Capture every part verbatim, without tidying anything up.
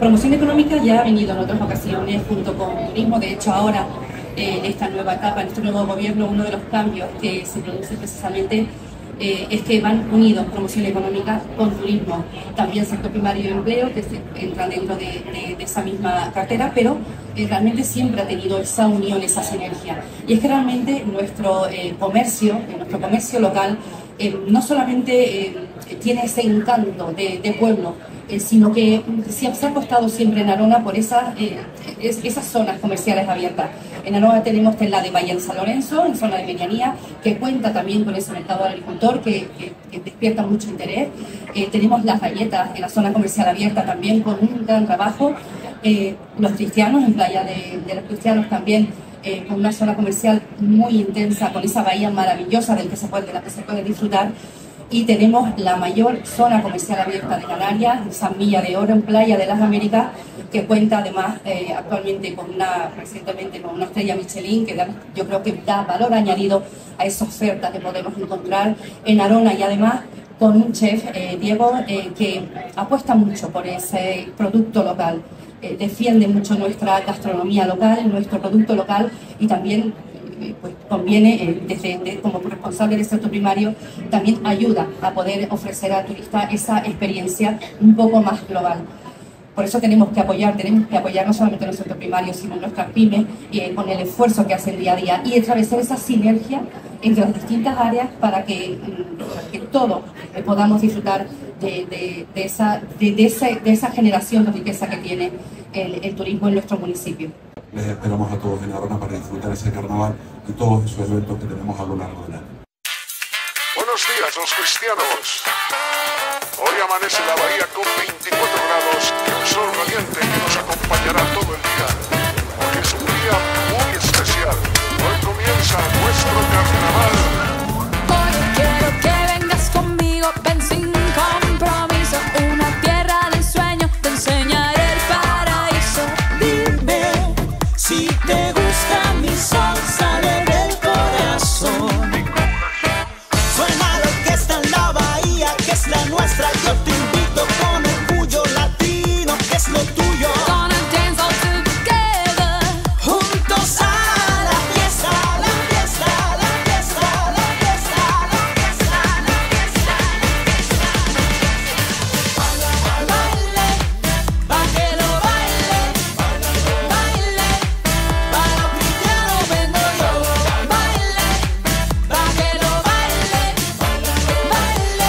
Promoción económica ya ha venido en otras ocasiones junto con turismo. De hecho, ahora eh, en esta nueva etapa, en este nuevo gobierno, uno de los cambios que se produce precisamente eh, es que van unidos promoción económica con turismo. También sector primario de empleo, que se entra dentro de, de, de esa misma cartera, pero eh, realmente siempre ha tenido esa unión, esa sinergia. Y es que realmente nuestro eh, comercio, nuestro comercio local, eh, no solamente eh, tiene ese encanto de, de pueblo, Eh, sino que se ha apostado siempre en Arona por esas, eh, es, esas zonas comerciales abiertas. En Arona tenemos la de Valle de San Lorenzo, en zona de medianía, que cuenta también con ese mercado del agricultor que, que, que despierta mucho interés. Eh, tenemos las galletas en la zona comercial abierta también con un gran trabajo. Eh, los cristianos, en Playa de, de los Cristianos también, eh, con una zona comercial muy intensa, con esa bahía maravillosa del que se puede, de la que se puede disfrutar. Y tenemos la mayor zona comercial abierta de Canarias, San Milla de Oro, en Playa de las Américas, que cuenta además eh, actualmente con una, recientemente con una estrella Michelin, que da, yo creo que da valor añadido a esa oferta que podemos encontrar en Arona, y además con un chef, eh, Diego, eh, que apuesta mucho por ese producto local, eh, defiende mucho nuestra gastronomía local, nuestro producto local, y también pues conviene, eh, desde, de, como responsable del sector primario, también ayuda a poder ofrecer al turista esa experiencia un poco más global. Por eso tenemos que apoyar, tenemos que apoyar no solamente en el sector primario, sino en nuestras pymes, eh, con el esfuerzo que hacen día a día y establecer esa sinergia entre las distintas áreas para que, para que todos eh, podamos disfrutar de, de, de, esa, de, de, ese, de esa generación de riqueza que tiene el, el turismo en nuestro municipio. Les esperamos a todos en Arona para disfrutar ese carnaval y todos esos eventos que tenemos a lo largo del año. Buenos días, los cristianos. Hoy amanece la bahía con veinticuatro grados y un sol radiante que nos acompañará todo el día. Hoy es un día muy especial. Hoy comienza nuestro carnaval. Hoy quiero que vengas conmigo, ven sin compromiso. Una tierra de ensueño, te enseñaré el paraíso. Dime si te gusta mi salsa del corazón. Suena la orquesta en la bahía, que es la nuestra. Yo te invito con orgullo latino, que es lo tuyo. Gonna dance all together, Juntos a la fiesta, la fiesta, la fiesta, la fiesta, la fiesta, la fiesta, la fiesta. Baile, pa' que lo baile, baile, pa' los cristianos vengo yo. Baile, pa' que lo baile, baile.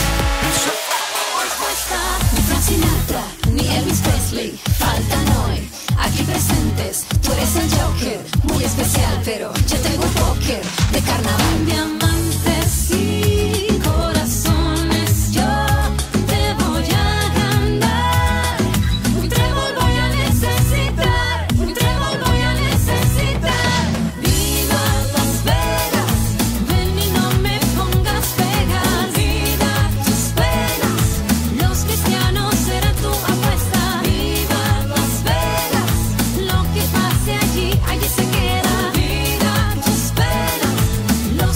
ni Frank Sinatra, ni Elvis Presley faltan hoy aquí presentes. Tú eres el Joker, muy especial, pero yo tengo un póker de carnaval. Diamantes y corazones, yo te voy a ganar. Un trébol voy a necesitar, un trébol voy a necesitar. Viva Las Vegas, ven y no me pongas pegas. Olvida tus penas, los cristianos serán tu apuesta. Viva Las Vegas, lo que pase allí, allí se queda. Olvida tus penas, los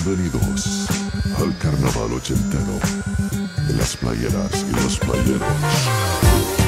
Bienvenidos al carnaval ochentero de las playeras y los playeros.